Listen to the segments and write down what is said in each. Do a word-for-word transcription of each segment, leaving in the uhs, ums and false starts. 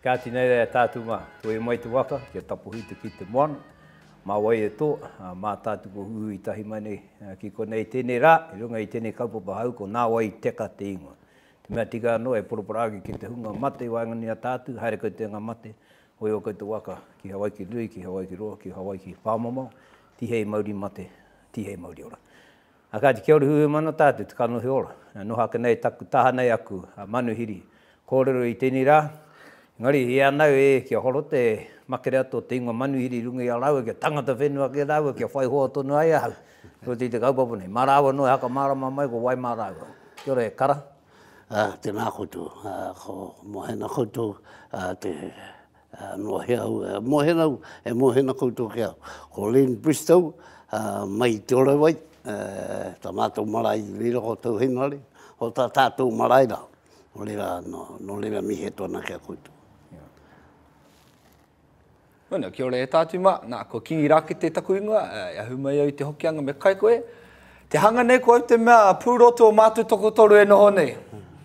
Kā tinei rea tātou mā, tō e mai te waka, kia tapuhi te ki te moana, Nā Wai e tō, mā tātou ko hui i tahi mai nei, ki konei tēnei rā, i runga i tēnei kaupapa hau ko Nā Wai Teka te ingoa. Te mea tika anō e poroporāki ki te hunga mate waingani a tātou, haere koe te ngā mate, hoi o koe te waka ki Hawaii ki Nui, ki Hawaii ki Roa, ki Hawaii ki Pāmamau, tihei Māori mate, tihei Māori ora. A kā te kia ora hui mana tātou, te kano he ora. No haka nei taku taha nei aku, a manuhiri, kōrero i tēnei rā. Ngari, i anau e kia horo te makere ato te ingoa manuhiri runga i a raua, kia tangata whenua ki a raua, kia whai hoa tonu ai ahau. Ko te te kaupapa nei. Marawa no haka marama mai ko wai marawa. Kia ora e kara? Uh, tēnā koutou, uh, ko mohena koutou, uh, te uh, mohea au, uh, mohena au, e mohena koutou kia. Ko Lynn Bristow, uh, mai te ora wai, uh, ta mātou marae i rira ko tau henare, o ta tātou marae rā, o rira, no, no rira mihe tōna kia koutou. Bueno, kia ora e tātou mā, nā ko kingi rāke te taku ingoa, e ahu mai au te hokianga me Kaikohe. Te hanga nei ko au te mea pūroto o mātou toko toru e noho nei.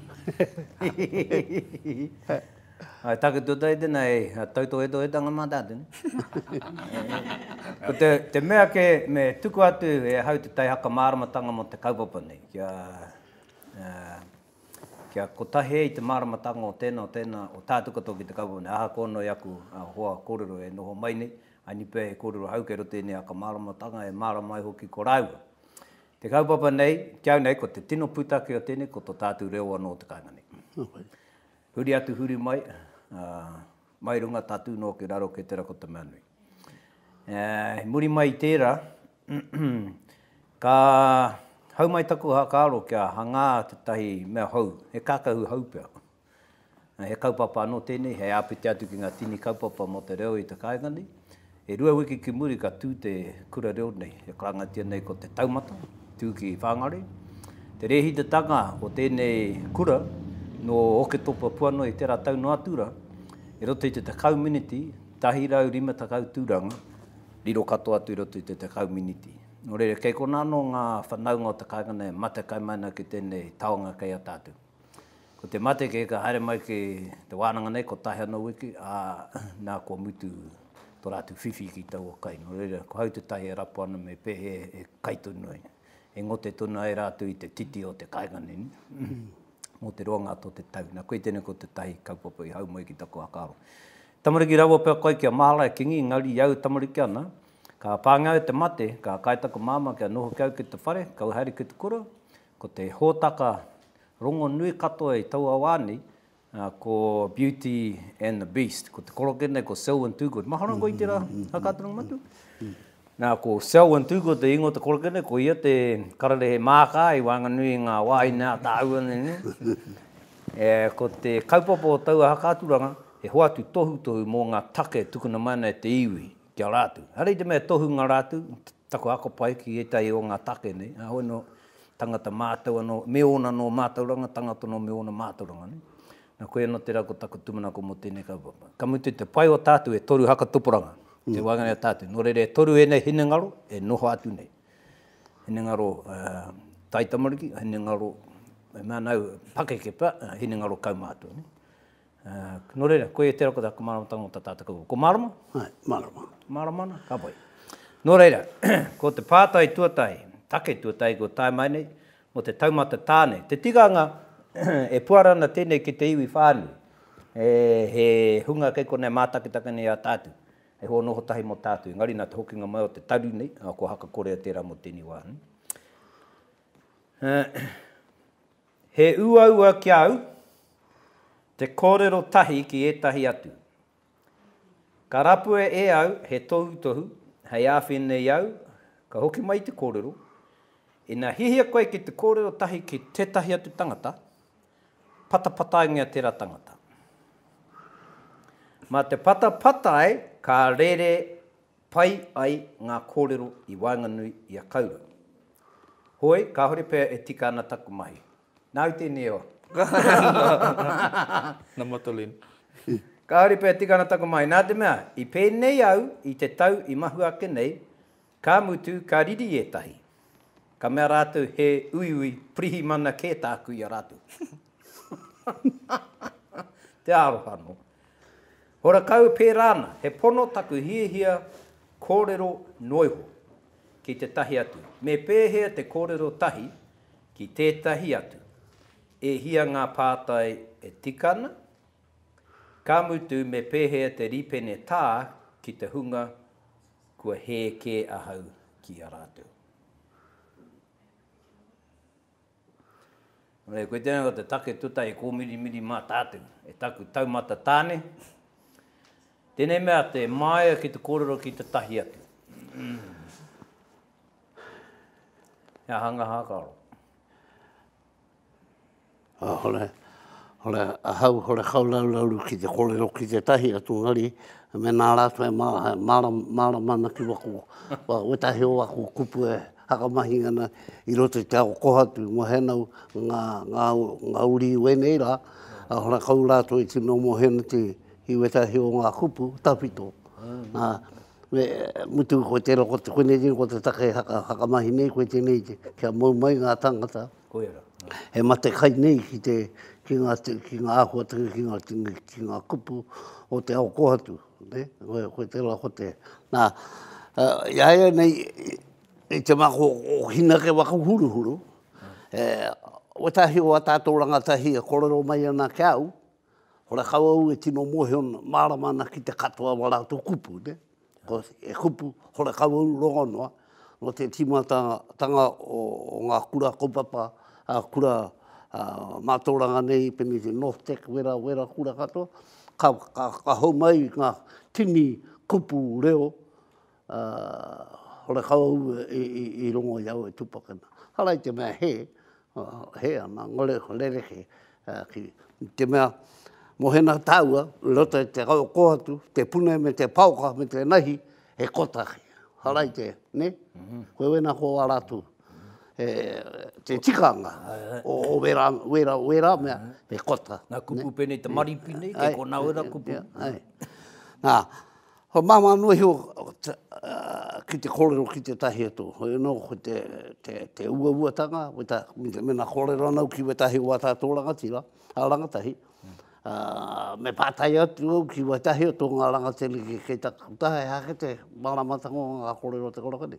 Ai take tu tai tēnā e tauto e to e tanga mā tātou. Ko te, te mea ke me tuku atu e hau te tai haka māramatanga mo te kaupapa nei. Kia, uh, kia kotahe i te māramatanga o tēnā o tēnā o tātou katoa ki te kaupapa nei. Aha kono i aku uh, hoa kōrero e noho mai nei. Ani pē he kōrero haukero tēnei haka māramatanga e māramai hoki ko rāua. Te kaupapa nei, kiau nei, ko te tino putake o tēnei, ko tō tātou reo anō te kāinga nei. Huri atu huri mai, uh, mai runga tātou no ke raro ke tera ko te manui. Uh, muri mai i tērā, ka hau mai taku hakaaro kia hangā te tahi mea hau, he kākahu hau pia. Uh, he kaupapa anō tēnei, he āpiti atu ki ngā tini kaupapa mo te reo i te kāinga nei. E rua wiki ki muri ka tū te kura reo nei, he karangatia nei ko te taumata, tū ki whāngare. Te rehi te tanga o tēnei kura, no oke topa puano i tērā tau no atura, e roto i te takau miniti, tahi rau rima takau tūranga, riro katoa atu i roto i te takau miniti. No reire, kei kona anō ngā whanaunga o te kāingana e mate kai mana ki tēnei taonga kei a tātou. Ko te mate kei ka haere mai ki te wānanga nei, ko tahi anō wiki, a nā kua mutu tō rātu whiwhi ki tau o kai. No reire, ko hau te tahi e rapo ana me pehe e kaitonu ai. E ngote tonu ai rātu i te titi o te kāingana ni. Mō te roanga ato te tau. Nā koe tēnei ko te tahi kaupapa i hau mai ki tako akaro. Tamariki rawa pia koe kia mahala e kingi, ngari iau tamariki ana. Ka pāngau te mate, ka kaitako māma kia noho kiau ki te whare, kau haere ki te kura. Ko te hōtaka rongo nui katoa i tau awāni, uh, ko Beauty and the Beast. Ko te korokene, ko Selwyn Tūgood. Mahara ko i tērā hakaturanga matu? Nā, ko Selwyn Tūgood te ingo te korokene, ko ia te karare he māka i wanganui ngā wai nā tāua ne. E, ko te kaupapa o tau hakaturanga, e hoatu tohu tohu mō ngā take tukuna mana e te iwi kia rātu. Harei te mea tohu ngā rātu, tako ako pai ki e tai o ngā take nei. A hoi no tangata mātau anō, meona no mātauranga, tangata no meona mātauranga nei. Nā koe anō te rako tako tumana ko mo tēnei kaupapa. Ka mutu te pai o tātou e toru haka tuporanga. Te mm. wangane a tātou. Nō reire e toru e nei hine ngaro, e noho atu nei. Hine ngaro uh, taitamariki, hine ngaro, e mea nau pakeke pa, uh, hine ngaro kaumātua nei. Uh, nō reira, koe e te rako taka māramatanga o tā tātou. Ko marama? Hai, marama. Maramana? Ka pai. Nō reira, ko te pātai tuatai, take tuatai ko tai mai nei, mo te taumata tāne. Te tikanga e puarana tēnei ki te iwi whānu. E, he hunga kei konei mātakitaka nei a tātou. E ho noho tahi mo tātou. Ngari nā te hokinga mai o te taru nei, a ko haka korea tērā mo tēni wā. Uh, he uaua ki au, te kōrero tahi ki ētahi atu. Ka rapue e au, he tohu tohu, hei āwhenei au, ka hoki mai te kōrero, e nā hihia koe ki te kōrero tahi ki tētahi atu tangata, patapataingia tērā tangata. Mā te patapatai, ka rere pai ai ngā kōrero i wainganui i a kaura. Hoi, ka hori pēr e tika ana taku mahi. Nau tēnei o. Nā matolin. Ka hori pēr e tika ana taku mahi. Nā te mea, i pēnei au, i te tau i mahu ake nei, ka mutu, ka riri e tahi. Ka mea rātou he uiui prihi mana kē tāku i a rātou. Te arohano. Hora kau pērāna, he pono taku hiehia kōrero noiho ki te tahi atu. Me pēhea te kōrero tahi ki tētahi atu. E hia ngā pātai e tikana, ka mutu me pēhea te ripene tā ki te hunga kua he kē ahau ki a rātou. Mare, koe tēnā ko te take tuta e kōmirimiri mā tātou, e taku taumata tāne. Tēnei mea te māia ki te kōrero ki te tahi atu. Mm. Ia hanga hākaro. Ah, hore, hore, ahau, hore kaulaulauru ki te kōrero ki te tahi atu ngari, me nā rātua e māra, māra, māra mana ki wako, wa wetahi o wako kupu e hakamahingana i roto te ao kohatu, mo henau ngā, ngā, ngā uri uenei rā, a hora kaulātua i tino mo hena te i wetahi o ngā kupu, tapito. Nā, me mutu koe te roko te koe nei, ko te take haka, hakamahi nei, koe te nei te, kia mau mai ngā tangata. Koera. He mate kai nei ki te, ki ngā, ki ngā āhua te, ki ngā, ki ngā kupu o te ao kohatu. Ne? Koe, koe te roko te. Nā, uh, iaia nei, i te mako o hina ke waka huru huru, e, wetahi o a tātou rangatahi e kōrero mai ana ke au, hora kau e tino mohe ona māramana ki te katoa wa rātou kupu, ne? Ko e kupu, hora kau rongonoa, no te tīmatanga tanga o, o ngā kura kaupapa, a kura uh, mātauranga nei, peni te North Teka, wera, wera kura katoa, ka, ka, ka hau mai ngā tini kupu reo, uh, hora kau i, i, i rongo iau e tupakana. Harai te mea he, uh, he ana, ngore lereke, uh, ki te mea, mo hena tāua, rota te kau kohatu, te pune me te pauka, me te nahi, he kotahi. Harai te, ne? Mm-hmm. Koe wena ko aratu. E, te tikanga, o, o wera, wera, wera mea, he kota. Nā kupu ne? Pene te maripi nei, ke ko nā wera kupu. Ai. Nā, ho mama nui ho, uh, ki te kōrero ki te tahi atu. Hoi no, ko te, te, te ua uatanga, weta, mena kōrero anau ki wetahi o tātou rangatira, a rangatahi. Uh, me pātai atu ki watahi o tō ngā rangatele ki kei takutaha e hake te maramatango ngā kōrero te korokane.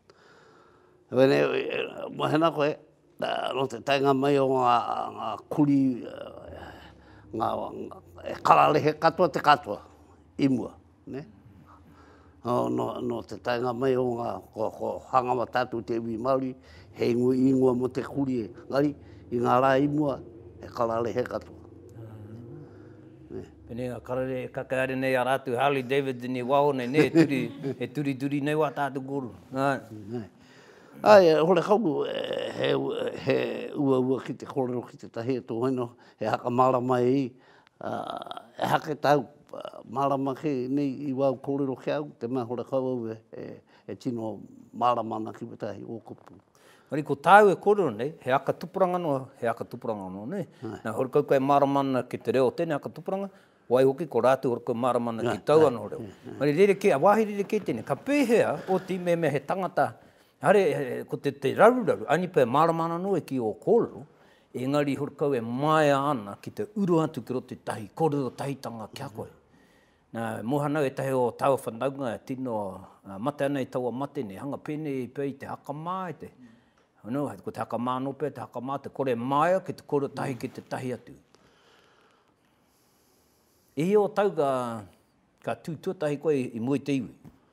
Wene, mo hena koe, no te tainga mai o ngā, ngā kuri, uh, ngā, e karalehe katoa te katoa, imua, ne? No, no, no te tainga mai o ngā, ko, ko hangama tātou te iwi Māori, he ingu ingua mo te kuri e ngari, i ngā rā imua, e karalehe katoa. Pene ngā karare kakaare nei a rātu Harley Davidson i wahone nei, e turi, e turi turi nei wā tātu kuru. Ai, Ai, hore kau, he, he ua ua ki te kōrero ki te tahi e tō hoino, he haka marama i, uh, e hake tau marama ke nei i wau kōrero ke au, te mea hore kau au e, e, e tino maramana ki wetahi o kupu. Mari, ko tāu e kōrero nei, he aka tupuranga noa, he aka tupuranga noa nei. Nā hore kau kai maramana ki te reo tēne aka tupuranga, wai hoki ko rātu hore kau maramana ki tau anō reo. Mari, rere ke, a wāhi rere ke tēne, ka pēhea o ti me me he tangata, hare, he, ko te te raruraru, ani pē maramana noa ki o kōrero, engari hore kau e maia ana ki te uru atu ki roto tahi, kōrero tahitanga kia koe. Nā, mohanau e tahi o tau whanaunga e tino, uh, mate ana i taua mate ne, hanga pēne i pē i te haka mā e te. No, ko te haka mā no pē, te haka mā, te kore maia ki te kore tahi ki te tahi atu. E hi o tau ka, ka tūtuatahi koe i mui te iwi?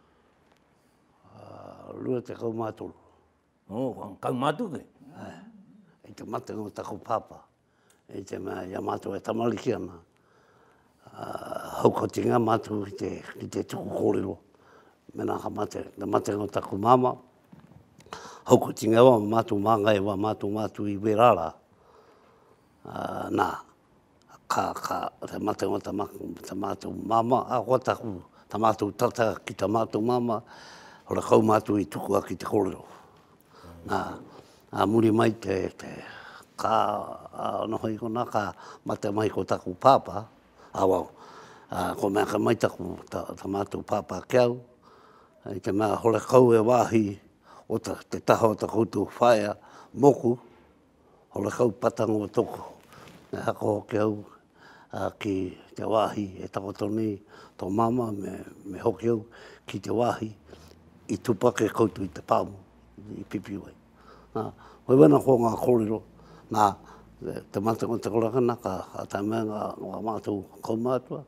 Uh, Rua te kau mātoro. Oh, kau mātoro ke? E te mate o tako pāpā. E te mea, ia mātoro e tamariki ana. Uh, Haukotinga mātoro ki te, ki te tuku kōrero. Mena ka mate, te mate o tako māma. Haukotinga wa mātoro māngai wa mātoro mātoro i werara. Uh, nā. Ka, ka, te mate o ta mātou mama, a hoa taku, ta mātou tata ki ta mātou mama, hora kau mātou i tukua ki te kōrero. Nā, a muri mai te, te ka, a nohoi kona, ka mate mai ko taku pāpā, a wau, a, ko mea ka mai taku ta, ta mātou pāpā kiau, i te mea hora kau e wāhi o ta, te taha o ta koutou whaia moku, hora kau patango o toko, e hako hoki au, uh, ki te wāhi e takotoni tō mama me, me hoki au ki te wāhi i tupake koutu i te pāmu, i pipi wai. Nā, hoi wena ko ngā kōrero, nā, te mata ko te korakana, ka, ka tai mea ngā, ngā mātou kaumātua.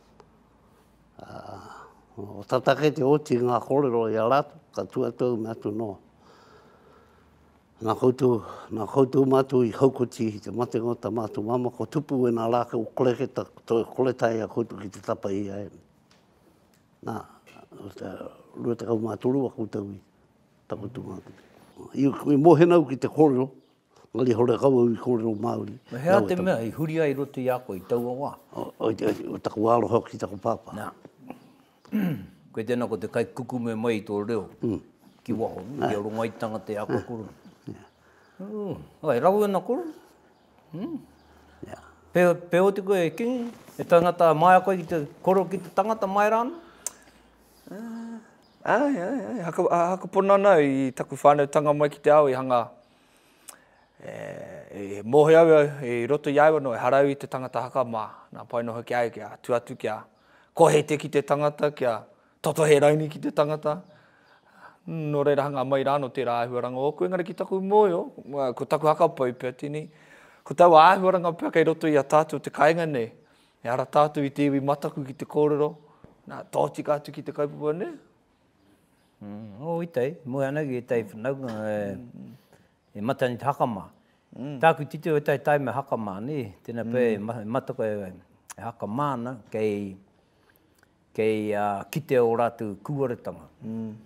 Uh, o tatake te oti ngā kōrero i a rātu, ka tuatau me atu noa. Nā koutou, nā koutou mātou i haukoti i te mate ngota mātou mama, ko tupu e nā rāka o kore ke ta, kore tai a koutou ki te tapa i a e. Nā, o te rua te kau māturu a koutou i takutu mātou. I, I mohenau ki te kōrero, ngali hore kau au i kōrero Māori. Hea te mea, i huri ai roto i ako i taua wā. O, o, o taku alo hoki taku pāpā. Nā. Koe tēnā ko te kai kuku me mai tō reo. Mm. Ki waho, ki aro ngai tanga te ako kuru. Uh, ai, rau e nā kuru. Mm. Yeah. Peo, peo te koe e kingi, e tangata mai koe ki te koro ki te tangata mai rāna? Uh, ai, ai, ai, haka, haka ponana i taku whānau tanga mai ki te ao i hanga e, e mohe au e roto i aiwa no e harau i te tangata haka mā. Nā pai no hoki ai kia tuatu kia kohe te ki te tangata, kia toto he raini ki te tangata. No reira hanga mai rāno tērā āhuaranga o koe ngare ki taku mōio, ko taku hakapai pia tini. Ko tau āhuaranga pia kei roto i a tātou te kāinga nei. E ara tātou i te iwi mataku ki te kōrero, nā tōti kātu ki te kaupapa ne. Mm, o i tei, mua ana ki e tei whanau, e, e matani te hakama. Mm. Tāku tite o tei tai me hakama ni, tēnā pē mm. matako e, e hakamāna kei, kei uh, kite o rātu kuaretanga. Mm.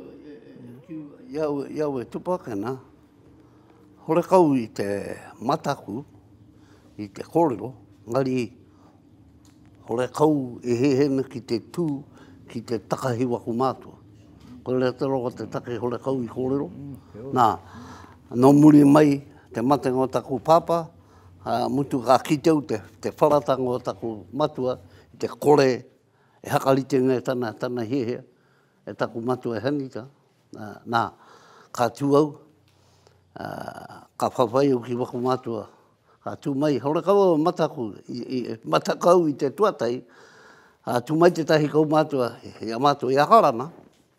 Iau, iau e tupakena, hore kau i te mataku, i te kōrero, ngari hore kau e hehena ki te tū, ki te takahiwaku mātua. Koe rea te roka te take hore kau i kōrero. Mm, Nā, no muri mai te mate ngā taku pāpā, uh, mutu ka kiteu te, te wharatanga o taku matua, i te kore, e hakarite ngai tana, tana hehea, e taku matua e hanita. Uh, nā, ka tūau, uh, ka whawhai au ki waku matua, ka tū mai, hore kau au mataku, i, i, matakau i te tuatai, uh, tū mai te tahi kau matua, i a matua i a karana.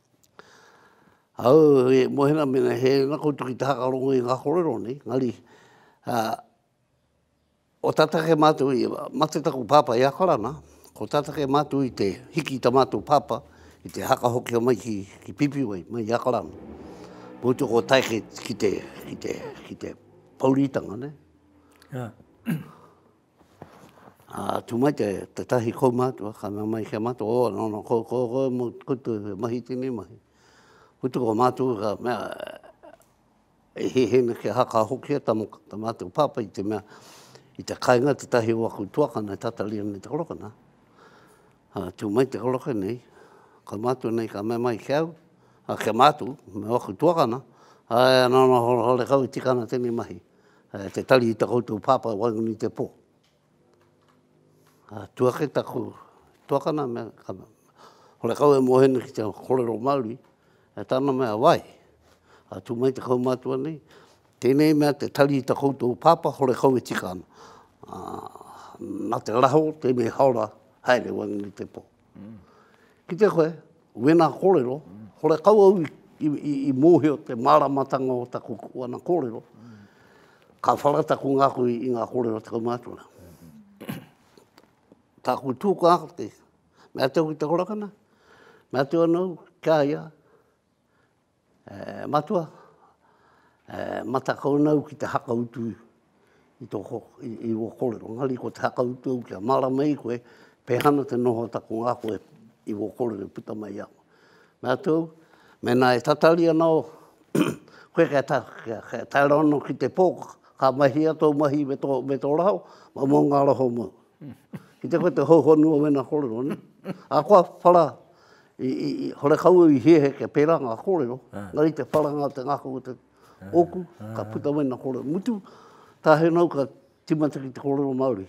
Au, e mohena mena he nako tuki te hakarongo i ngā kōrero ni, ngari, uh, o tatake matua i, mate taku pāpā i a karana, ko tatake matua i te hiki ta matua pāpā, i te haka hoki o mai ki, ki pipi wai, mai i akarana. Mūtu ko taike ki te, ki te, ki te pauritanga, ne? Yeah. uh, tu mai te, te tahi kou mātua, ka mea mai kia mātua, o, no, no, ko, ko, ko, mo, kutu mahi tini mahi. Mūtu ko mātua ka mea, e he hena kia haka hokia ta, ta mātua pāpa i te mea, i te kainga te tahi waku tuakana, tatalia ni te korokana. Uh, tu mai te koroka nei, ka mātua nei ka mea mai kiau, a kia mātu, me waku tuakana, ai no no hore kau i tikana tēnei mahi, e, te tali i ta koutou pāpā wanguni te pō. A, tuake taku tuakana mea, ka, hore kau e mohena ki te kōrero Māori, e tāna mea wai, a tu mai te kau mātua nei, tēnei mea te tali i ta koutou pāpā, hore kau i tikana. A, nā te raho, tēnei haora, haere wanguni te pō. Mm. Ki te koe, wena kōrero, hore kau au i, i, i, i mōheo te māramatanga o taku wana kōrero, mm. ka wharataku ngāku i, i ngā kōrero te kaumātua. Mm. Tāku tūku ngāku te, mea teo ki te korakana, mea teo anau, kia ia, e, matua, e, matakau nau ki te haka utu i tō i, i o kōrero. Ngari ko te haka utu au kia māramai koe, pehana te noho taku ngāku e i o kōrero puta mai au. Mea tau, mena e tatari anao, koe kai ta, kai tairono ki te pō, ka mahi ato mahi me tō, me tō rao, ma mō ngā raho mō. Ki te koe te hauhonua wena kōrero, ne? A koa whara, i, i, i hore kau i hehe ke pērā ngā kōrero, ngari te wharanga te ngāku o te oku, ka puta wena kōrero. Mutu, tā he nau ka timata ki te kōrero Māori.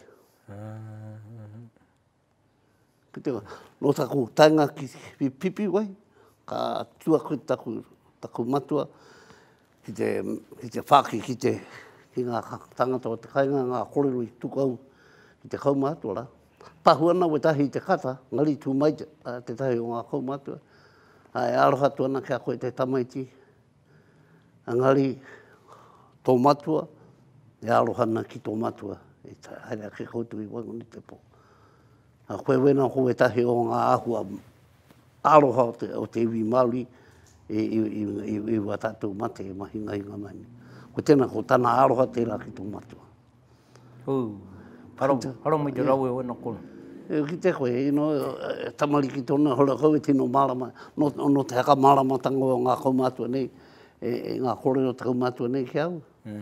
Ki te no taku tainga ki pipi wai, ka tuaku taku, taku matua, ki te, ki te whaki, ki te, ki ngā tangata o te kainga, ngā kōrero i tukau, ki te kaumātua la. Pahu ana we tahi te kata, ngari tū mai te, uh, te tahi o ngā kaumātua. E aroha tu ana kia koe te tamaiti. Ngari tō matua, e aroha ana ki tō matua. E ta haere ke koutu i wangu ni te pō. A koe wena ho e tahi o ngā ahua aroha o te, o te iwi Māori i, i, i, i, i wa tātou mate e mahinga hinga mani. Ko tēnā ko tāna aroha tērā ki tō matua. Hū, haro, haro mai te rau e wena kono. E ki te koe, you know, tamari ki tōna hora kau e tino marama, no, no te haka marama tango o ngā kaumātua nei, e, e ngā kōrero te kaumātua nei ki au. Mm.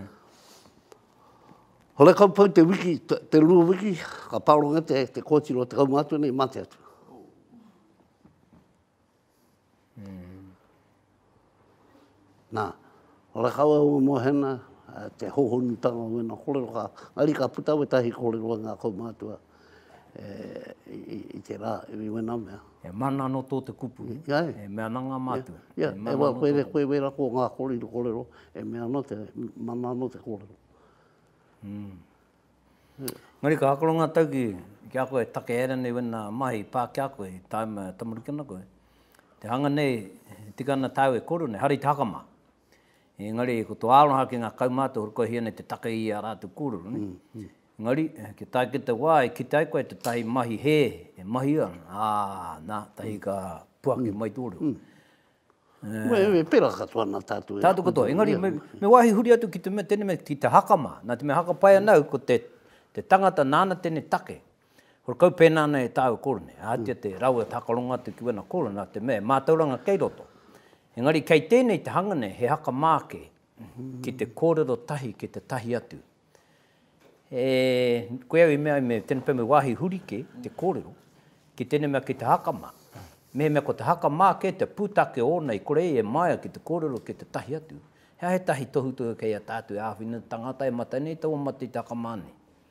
Hore kau pau te wiki, te, te rua wiki, ka pauronga te, te kōtiro te kaumātua nei, mate atu. Mm. Nā, hore kau au mohena, te hohonutanga o wena kōrero ka, ngari ka puta we tahi kōrero ngā kaumātua. E, i, i te rā, i wena mea. E mana no tō te kupu, yeah. E mea nanga mātua. Ia, e wa koe re koe wera ko ngā kōrero kōrero, e mea no te, mana no te kōrero. Mm. Yeah. Ngari ka hakoronga tau ki, ki a koe take ere nei wena mahi pā ki a koe, taima tamarikana koe. Te hanga nei, tikana tau e koro nei, hari te hakama. E ngari, ko tō āroha ki ngā kaumātua, hori koe hia nei te take i a rātu kōrero, ne? Mm, mm. Ngari, ki tai ki te wai, ki tai koe te tahi mahi he, e mahi ana. Ā, nā, tahi ka puaki mai tōreo. Mm. Me, me pera katoa nā tātou. Tātou katoa. Engari, me, me wahi huri atu ki te me, tēne me, ki te hakama. Nā te me haka pai anau, ko te, te tangata nāna tēne take. Hora kau pēnā nei tāu korone. Ātia te rau e takaronga te ki wena korone, nā te me, mātauranga kei roto. Engari, kei tēnei te hangane, he haka māke, ki te kōrero tahi, ki te tahi atu. E, koe au i mea, me tēne pēme wahi hurike, te kōrero, ki tēne mea ki te hakama. Me mea ko te hakama ke te pūtake o nei, kore e maia ki te kōrero, ki te tahi atu. Hea he tahi tohu tohu kei a tātu e āwhina tangata e mata nei, tau mati te hakama nei.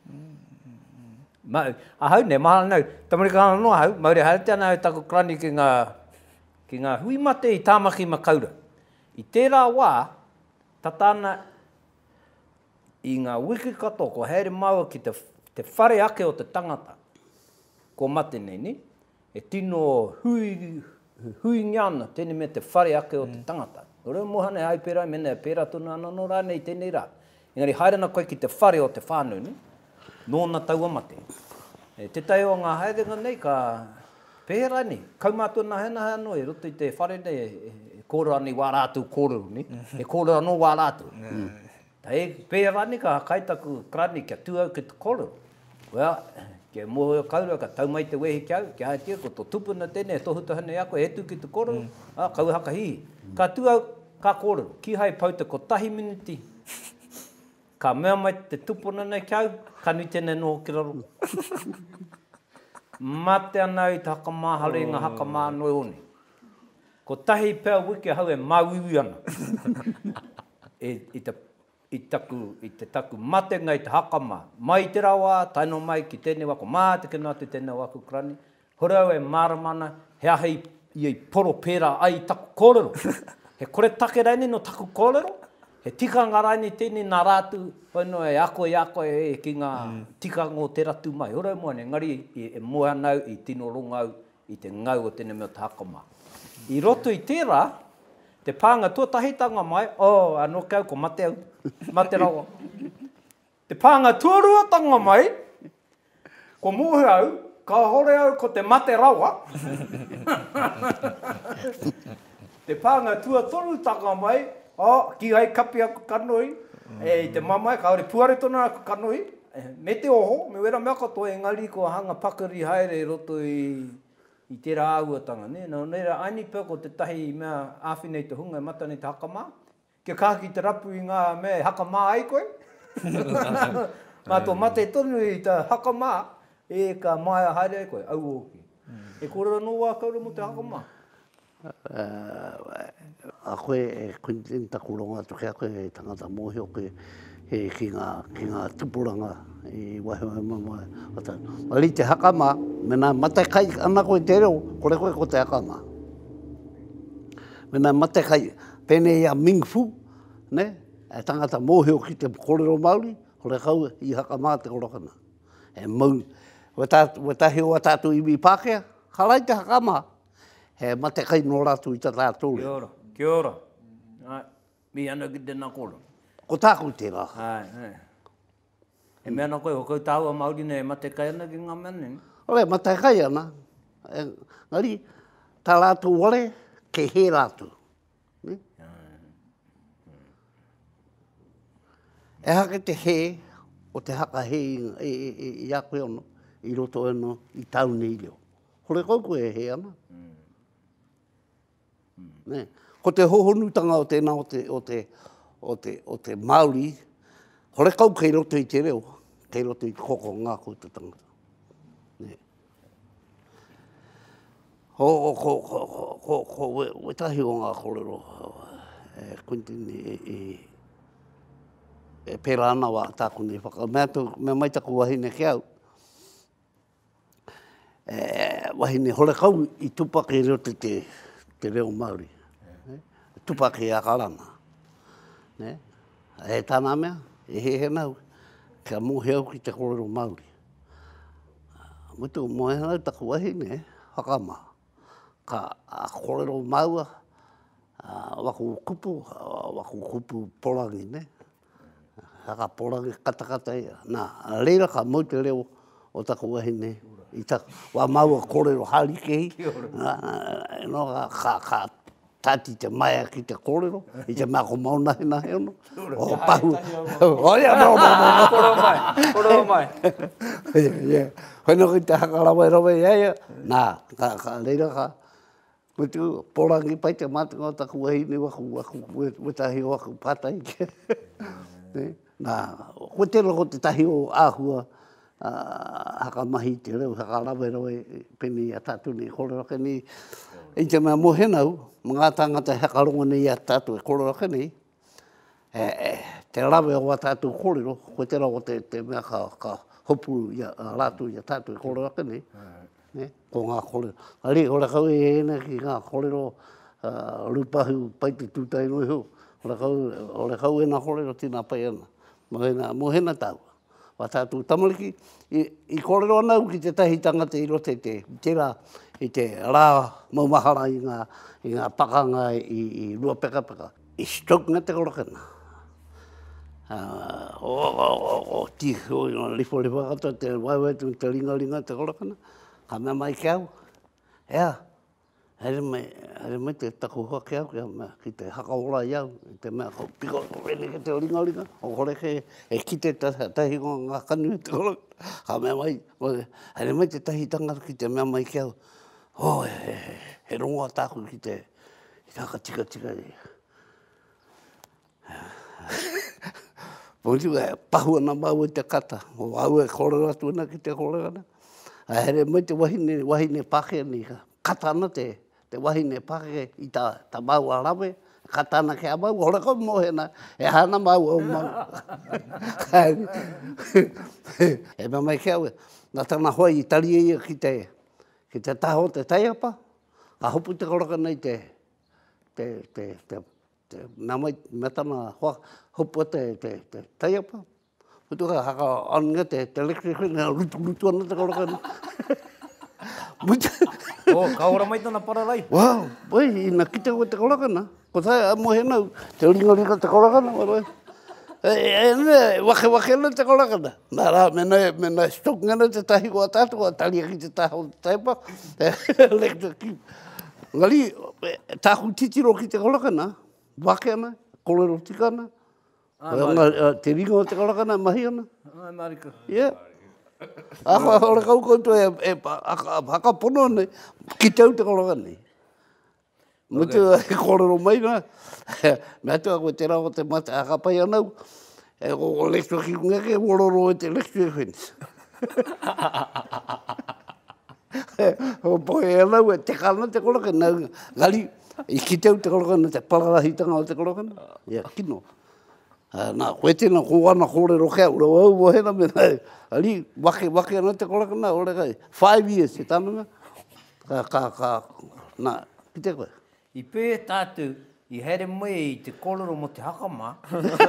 Ma, a hau ne, mahala nau, tamarika hana noa hau, maure haere te ana hau tako krani ki ngā, ki ngā hui mate i tāmaki makaura. I tērā wā, tatana i ngā wiki kato, ko haere maua ki te, te whare ake o te tangata. Ko mate nei, ni? E tino hui, hui ngiana, tēne me te whare ake o te tangata. O reo mohane hai pēra, mena e pēra tuna ana no rā nei tēnei rā. Engari, haerana koe ki te whare o te whānau, ni? Nōna taua mate. E te tai o ngā haerenga nei, ka pēra ni. Kaumātua nā hena hea noi, roto i te whare nei, e, e kōrero ani wā rātu kōrero, ni? E kōrero anō wā rātu. Mm. E pēra ni ka kaitaku krani kia tuau ki te kōrero. Well, kia mōhio kaura ka tau mai te wehi kia au, kia haetia ko tō tupuna tēne, tohuta hane ako e tu ki te kōrero, mm. ah, kau haka hihi. Ka tuau ka kōrero, ki hai pauta ko tahi minuti. Ka mea mai te tupuna nei kia au, ka nui tēnei noho ki raro. Mate anau i te hakamā, hare ngā hakamā noi one. Ko tahi pēa wiki hau e mauiwi ana. e, i te I, taku, i te taku mate ngai te hakama. Mai te rawa, taino mai ki tēnei wako, mā te kena te tēnei wako krani. Hore au e māramana, he ahei i ei poro pēra ai taku kōrero. He kore take raini no taku kōrero. He tikanga raini tēnei nā rātu, whaino e ako e ako e ki ngā mm. tikanga o te ratu mai. Hore au moane, ngari e, e moa nau i tino rongau i te ngau o tēnei mea te hakama. I roto i tērā, te pānga tuatahitanga mai, oh, anō kau ko mate au, mate rawa. Te pānga tuaruatanga mai, ko mohe au, ka hore au ko te mate rawa. Te pānga tuatorutanga mai, oh, ki ai kapi aku kanoi, e i te mamai, ka ore puare tona aku kanoi, me te oho, me wera mea katoa e ngari ko hanga pakari haere roto i... i tērā auatanga, ne? Nā neira aini pēr ko te tahi mea āwhinei te hunga e mata nei te hakamā. Kia kāki te rapu i ngā mea hakamā ai koe. Mā tō mate tonu i te hakamā, e ka maia haere ai koe, au oki. E kōrera no wā kaura mo te hakamā? A koe e kuintin takuronga tuke a koe e tangata mōhio koe he ki ngā, ki ngā tupuranga i wahi wahi mamai. Ali te hakama, mena mate kai ana koe te reo, kore koe ko te hakama. Mena mate kai, pene ia mingfu, ne? E tangata mōhio ki te kōrero Māori, kore kau i hakama te korokana. e mau. Wa tahi o tātou i mi Pākehā, halai te hakama. He mate kai no rātou i tā tātou. Kia ora, kia ora. Ai, mi ana ki tēnā koro. Ko tākou tērā. Ai, ai. E mea na koe, o koe tāua Māori nei, mate kai ana ki ngā mene. Ole, mate kai ana. E, ngari, tā rātou ole, ke he rātou. Ne? E hake te he, o te haka he i, i, i, i a koe ono, i roto eno, i taune i leo. Hore kouko e he ana. Ne? Ko te hohonutanga o tēnā o te, o te, o te, o te Māori, hore kau kei roto i te reo, kei roto i te koko ngā ko te tangata. Ne? Ho, ho, ho, ho, ho, ho, we, we tahi o ngā kōrero, e Quentin e, e, e pēra ana wā tāku nei whaka. Mea, tu, mea mai taku wahine ki au, e, wahine hore kau i tupa kei roto te, te reo Māori. Tupaki a karana. Ne? E tāna mea, e he he nau, kia mohe au ki te kōrero Māori. Mutu mohe nau taku wahi ne, hakama. Ka a kōrero maua, waku kupu, waku kupu porangi ne. Haka porangi katakata ia. Nā, reira ka mau te reo o taku wahi ne. I taku, wa maua kōrero hari kehi. No, ka, ka, tati te maia ki te kōrero, i te mea ko mauna hina he ono. O pahu. O ia, no, no, no. Koro mai, koro mai. Ia, whaino ki te hakarawa e rawa ia ia. Nā, ka, ka reira ka. Mutu, porangi pai te mātunga o taku wahine waku, waku, wetahi o waku patai. Nā, ko te roko te tahi o āhua, hakamahi te reo, hakarawa e rawa peni a tātou ni kōrero ke ni. I te mea mohenau, mga tangata hekaronga nei a tātou e kōrero ke nei, e, e, te rawe o a tātou kōrero, koe te rao te, te mea ka, ka hopu i a rātou i a tātou e kōrero ke nei, ne, ko ngā kōrero. Ari, ora kau e ena ki ngā kōrero uh, rupahu pai te tūtai noi hu, ora kau, ora kau ena kōrero tina pai ana, mohena, mohena tau. Wa tātou tamariki, i, i kōrero anau ki te tahi tangata i rote te, te rā, i te rā maumahara i ngā, i ngā pakanga i, i rua peka peka. I stroke ngā te korokana. Uh, o, o, o, o, ti, o, o, lifo lifo katoa te waiwai tu te ringa ringa te korokana. Ka mea mai ki au. Ea, here mai, here mai te taku hoa ki au, kia mea, ki te hakaora i au, i te mea ko piko rene ke te ringa ringa. O kore ke e ki te tahi ngā kanu te korokana. Ka mea mai, here mai te tahi tangata ki te mea mai ki au. Oh, he, he, he rongoa tāku ki te, i tāka tika tika e. Pōtiu e pahu ana mau e te kata, o au e kōrero atu ana ki te kōrero ana. A here mai te wahine, wahine Pākehā ni ka kata ana te, te wahine Pākehā i tā, tā mau a rawe, kata ana ke a mau, hora kau mohena, e hana mau au mau. E mea mai ke au e, nā tana hoi i tari ia ki te, ki te taho te taiapa, ka hopu te korokana i te, te, te, te, te, nā mai, me tana hoa, hopu te, te, te taiapa. Putu ka haka anga te, te electric, nā rutu rutu ana te korokana. O, ka ora mai tana pararai. Wow, boi, ina kite koe te korokana. Ko tai, a mohenau, te ringa ringa te korokana, waroi. E, e, ne, wake wake ana te korokana. Nā rā, mena, mena stok ngana te tahi ko a tātou, a tali aki te taho te taipa. Electric. Ngari, tāhu titiro ki te korokana, wake ana, kōrero tika ana. Te ringa o te korokana, mahi ana. Ai, marika. Yeah. Ako, ora kau koutou e, e haka pono nei, ki tau te korokana nei. Mutu e kōrero mai na. Mea tua koe te rao te mate a kapai anau. E o lektua ki kunga ke wororo e te lektua whens. O poe anau e te kāna te korokana. Gali, i ki tau te korokana, te parahitanga o te korokana. Ia, kino. Nā, koe tēnā ko ana kōrero kia, ura wau wahena me nai. Ali, wake, wake ana te korokana, ora kai. Five years, e tāna mea. Ka, ka, ka, nā, ki te koe. I pē tātou I here mai i te kōrero mo te hakama.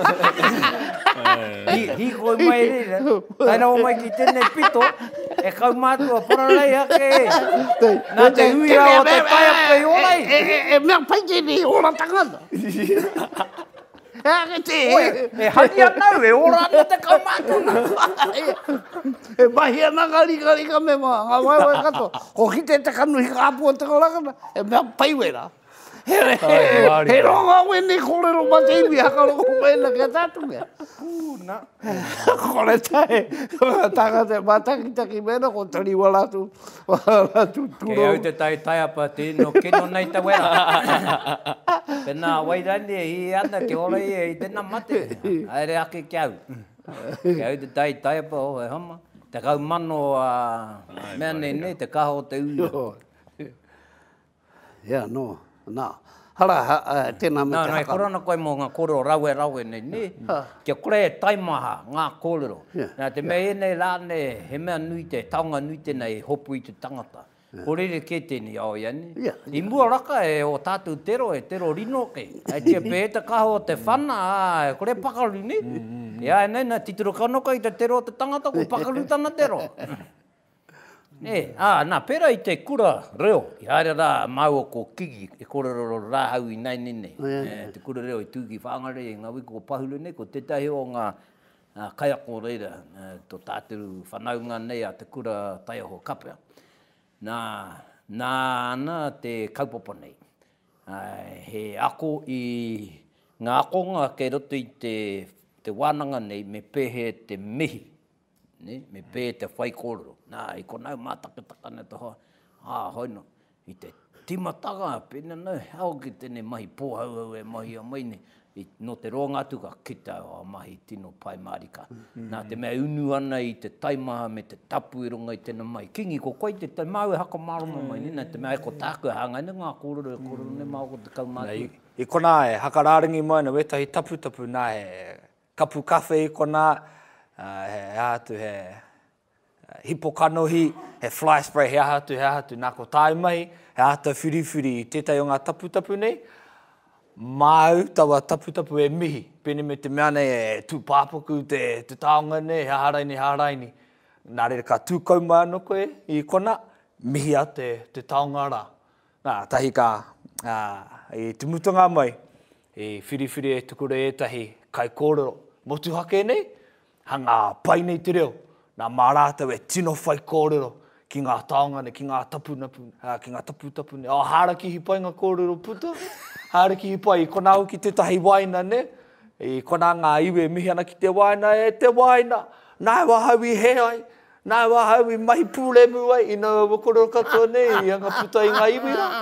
Hi, hi koe mai rira. Taina o mai ki tēnei pito. E kau mātua paralei hake. Nā te huira o te taia pei olai. E mea paike ni ora tangata. Oe, e hani anau, e ora ana te kau mātua. E mahi ana kari kari ka me maa. Ngā wai wai kato. Ko ki te te kanu hi ka apua te karakana. E mea paiwera. He he ronga wene kōrero ma te iwi hakaroko mena kia tātunga. Pūna. Kore tae, taka te matakitaki mena ko tari walatu, walatu turo. Kei au te tai tai apa te ino kino nei te wera. Pena wairani i ana ke ora i tēnā mate. Aere ake ki au. Kei au te tai tai apa o e hama. Te kau mano mea nei nei te kaho te ui. Ia, no. Nā, hara tēnā me te haka. Nā, nā, e korona koe mō ngā kōrero rawe rawe nei, ne? Kia kore e taimaha ngā kōrero. Nā, te mea e nei rāne, he mea nui te, taonga nui tēnei hopu i te tangata. Korere ke tēnei au iani. I mua raka e o tātou tero, e tero rino ke. E tia pe e te kaho te whana, e kore pakaru ni. Ia, e nei, nā, titiro kanoka i te tero o te tangata, ko pakaru tana tero. E, ah, nā, pera i te kura reo, i haere rā mau ko kiki, e kōrero rā hau i nei nene. E, te kura reo i tūki whangare i ngā wiko o pahuru nei, ko tētahi o ngā uh, kaikōrero, uh, tō tāturu whanaunga nei a te kura taiaho kapea. Nā, nā ana te kaupapa nei. Uh, he ako i ngā akonga kei roto i te, te wānanga nei, me pehe te mihi. Ne? Me pē te whai kōrero. Nā, i konau mātakataka ne toha. Ā, hoino, i te timatanga, pēna nau, hau ki tēnei mahi pōhau au e mahi a maine. I, no te rōngatu ka kita o mahi tino pai marika. Nā, te mea unu ana i te taimaha me te tapu i runga i tēnā mai. Kingi, ko koe te tai mau e haka marama mai, nina, te mea e ko tāku e hangai, ngā kōrero e kōrero ne mau ko te kaumātua. I kona e hakarāringi mai na wetahi tapu tapu nā he kapu kawhe i kona, Uh, he ahatu he uh, hipokanohi, he fly spray, he ahatu, he ahatu, nā ko tāi mai, he ahatu whiri whiri i tētai o ngā tapu tapu nei. Māu tawa tapu tapu e mihi, pēne me te mea nei e tū pāpaku, te, te taonga nei, he haraini, he haraini. Nā re ka tūkau mai anō koe i kona, mihi a te, te taonga rā. Nā, tahi ka, uh, i te mutunga mai, i whiri whiri e tukure e tahi kaikōrero. Motuhake nei, hanga pai nei te reo, nā mārātau e tino whai kōrero ki ngā taonga ne, ki ngā tapu napu, uh, ki ngā tapu tapu ne. O, hāra ki hi pai ngā kōrero puta, hāra ki hi pai, i kona au ki te tahi waina ne, i kona ngā iwe mihi ana ki te waina, e te waina, nā wahau i he ai, nā wahau i mahi pūremu ai, i nā wakorero katoa ne, i anga puta i ngā iwi rā.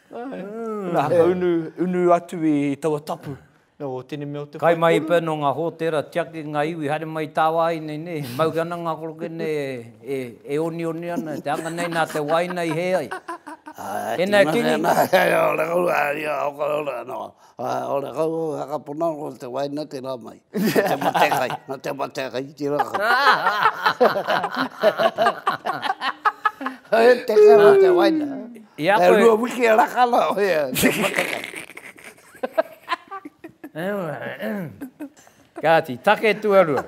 Nā, unu, unu atu i tawa tapu. No, tēne mea o te kai mai pēno ngā hōtera, tiake ngā iwi, haere mai tāwā i nei nei, mau gana ngā koroke nei e, e, e oni oni ana, te anga nei nā te waina i he ai. E nei kini. Ora kau, ia, ora no. Ora kau, haka puna o te waina te rā mai. Te matekai, na te matekai, te raka. Te kara te waina. Ia koe. koe. E rua wiki a rakala, oia, te matekai. Kāti, take tuarua.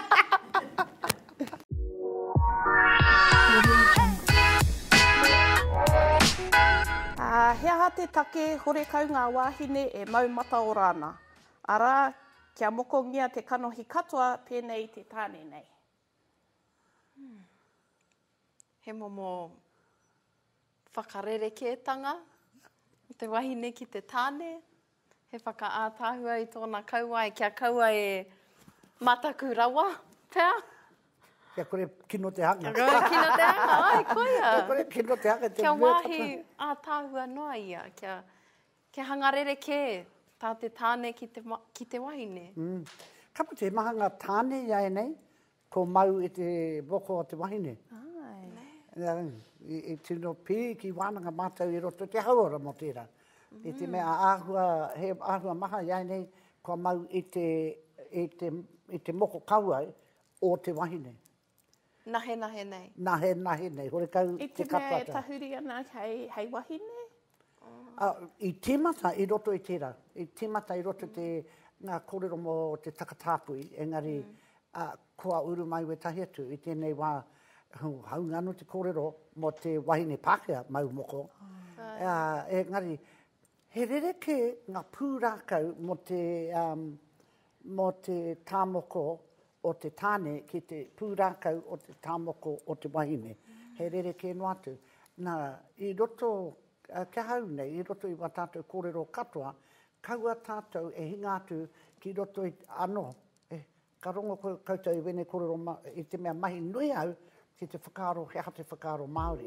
Uh, he aha te take hore kau ngā wāhine e mau mata o rāna. Ara, kia moko ngia te kanohi katoa pēnei te tāne nei. Hmm. He momo whakarerekētanga, te wahine ki te tāne. He whakaātāhua i tōna kaua e kia kaua e mataku rawa, pēr. Kia kore kino te hanga. Kia kore kino te hanga, ai koia. Kia kore kino te hanga. Kia wāhi ātāhua noa ia, kia, kia hangarere kē tā te tāne ki te, ki te wahine. Mm. Kapa te mahanga tāne iai nei, ko mau i te boko o te wahine. Ai. I, i tino pī ki wānanga mātau i roto te hauora mo tērā. I te mea āhua, he āhua maha iai nei, ko mau i te, i te, i te moko kauai o te wahine. Nahe, nahe nei. Nahe, nahe nei. Hore kau I te te kapata. mea e tahuri ana hei, hei wahine? Uh, I tīmata i roto i tērā. I tīmata i roto te ngā kōrero mō te takatāpui. Engari, mm. uh, kua uru mai we tahi atu i tēnei wā hau ngano te kōrero mō te wahine Pākehā mau moko. Oh. Uh, engari, he rereke ngā pūrākau mō te, um, mō te tāmoko o te tāne ki te pūrākau o te tāmoko o te wahine. Mm. He rereke no atu. Nā, i roto Uh, kia hau nei, i roto i wa tātou kōrero katoa, kaua tātou e hinga atu ki roto i anō. E, ka rongo koutou i wene kōrero ma, i te mea mahi nui au ki te whakaaro, hea te whakaaro Māori.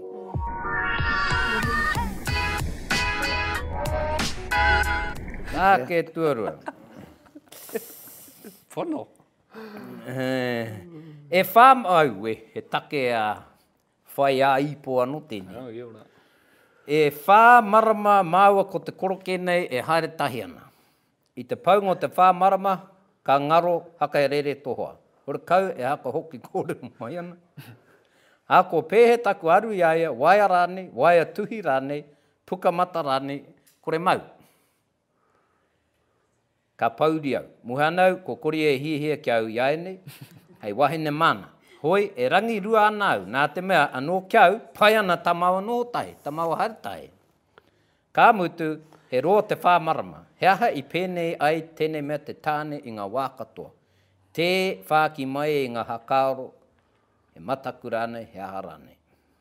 Nā ke tuarua. Whono. E whām au e, he take a whai a ipo anō tēnei. Oh, yeah, right. E whā marama māua ko te koroke nei e haere tahi ana. I te paungo te whā marama, ka ngaro haka e rere tohoa. Hore kau e haka hoki kōrero mai ana. Hako pēhe taku aru i aia, waia rāne, waia tuhi rāne, puka mata rāne, kore mau. Ka pauri au. Muhanau, ko kori e hihia ki au i aia nei, hei wahine mana. Hoi, e rangi rua ana au, nā te mea anō kiau, pai ana tamau anō tae, tamau hari tae. Ka mutu, he roa te whāmarama, he aha i pēnei ai tēnei mea te tāne i ngā wā katoa. Te whāki mai i ngā hakaoro, he mataku rānei, he aha rānei.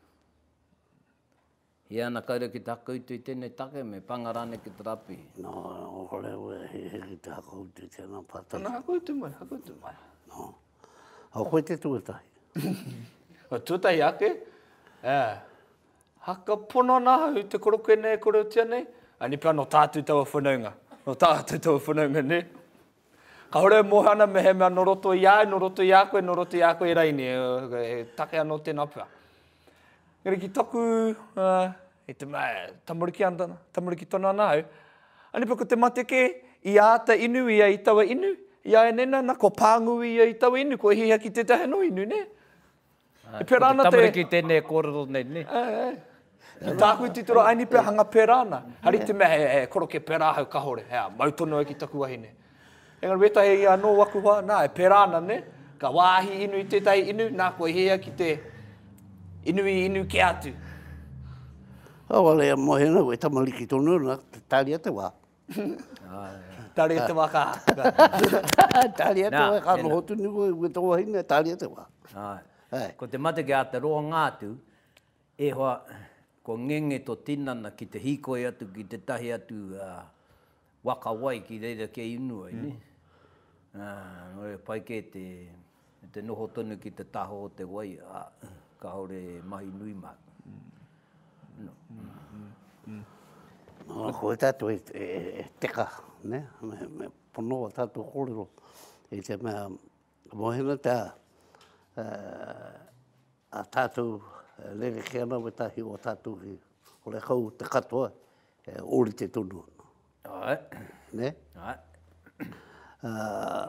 He ana kaira ki te hakautu i tēnei take, me panga rānei ki te rapi. No, o kore ue, he he ki te hakautu i tēnā pata. Nā hakautu mai, hakautu mai. No. Au koe te tuatahi. O tuatahi ake? E. Haka pono nā hau te koroke nei, kore o tia nei. Ani pia no tātou taua whanaunga. No tātou taua whanaunga nei. Ka hore mohana me he mea no roto i ai, no roto i a koe, no roto i a koe i raini. E take anō tēnā pia. Ngeri ki taku, uh, e te mea, tamariki andana, tamariki tona nā hau. Ani pia ko te mateke, i āta inu, i a i taua inu. Ia e nena, na ko pāngui i tau inu, ko hia ki te tahe no inu, ne? Ah, e perana te... Tamariki tēnei kōrero nei, ne? Ai, ai. Tāku i titoro, ai ni pe hanga perana. Hari te mea, e, e koroke pera hau kahore. Hea, mautono e ki taku wahine. Engari wetahe i anō waku hoa, nā, e perana, ne? Ka wāhi inu i tētai inu, nā ko hia ki te inu i inu ke atu. Awa lea mohena, e tamariki tonu, nā, tāri a te wā. Tāri a te wā ka. Tāri a te wā, ka no hotu ni koe, ue tō wahine, tāri a te wā. Ko te mate ki a te roa ngātu, e hoa, ko ngenge to tinana ki te hikoi atu, ki te tahi atu uh, waka wai ki reira ke inua, mm. ne? Uh, pai ke te, te noho tonu ki te taho o te wai, uh, ka hore mahi nui mā. Mm. No. Mm. Mm. No, ko e tātou e, e, e teka, ne? Me, me ponoa tātou kōrero. E te mea, mohena tā, uh, a tātou uh, lere ke ana we tahi o tātou ki, o le kau te katoa, e ori te tonu. Ai. Ne? Ai. Uh,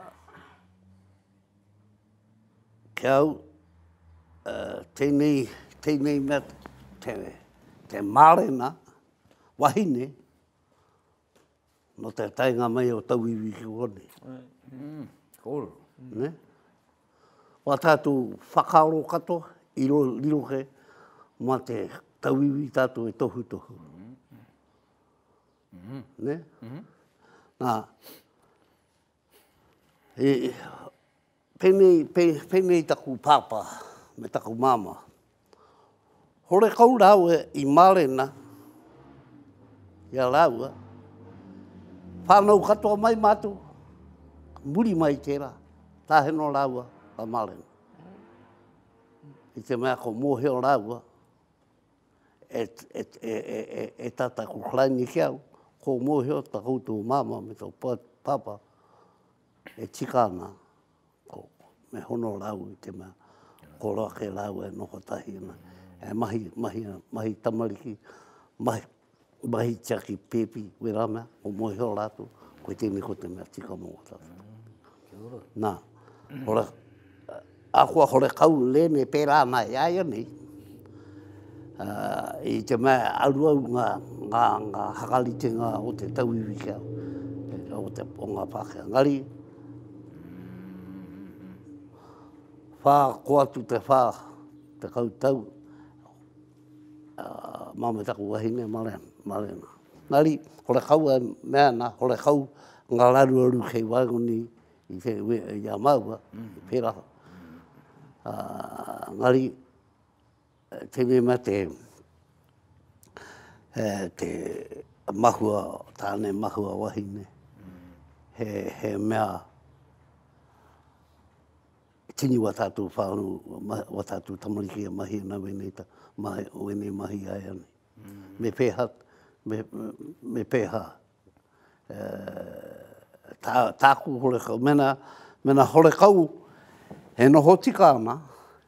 ke au, uh, tēnei, tēnei mea, te, te mārena, wahine, no te tainga mai o tauiwi ki one. Mm, cool. Ne? Wa tātou whakaaro katoa, i ro liroke, ma te tauiwi tātou e tohu tohu. Mm-hmm. Ne? Mm-hmm. Nā, e, penei, pe, penei taku pāpā, me taku māma. Hore kau rau e i Marena, ia laua, whānau katoa mai mātu, muri mai tērā, tāheno laua, a Marena. I te mea ko mōheo laua, e, e, e, e, e, e tata ko klaini ki au, ko mōheo ta koutou māma me tau pāpā, e tikana, ko me hono lau i te mea, ko rake lau e noho tahi ana. E mahi, mahi, mahi tamariki, mahi, mahi tiaki pepi, we rama, o mōheo rātou, koe tēne ko te mea tika mō tātou. Nā, hore, a kua hore kau lēne pērā nai aia nei, Uh, I te mea aru au ngā, ngā, ngā hakalitenga o te tauiwi kia, o te ponga Pākehā. Ngari, whā ko atu te whā, te kautau, uh, mame taku wahine marena, marena. Ngari, hore kau e mea na, hore kau ngā laru aru kei waigoni i te ia maua, i pera. Uh, ngari, te me mea te, eh, te mahua, tāne mahua wahine, he, he mea tini wa tātou whānu, wa tātou tamariki a mahi na wenei, mahi, wenei mahi ai ane. Me pēha, me, me pēha, uh, tā, tāku hore kau, mena, mena hore kau, he noho tika ana,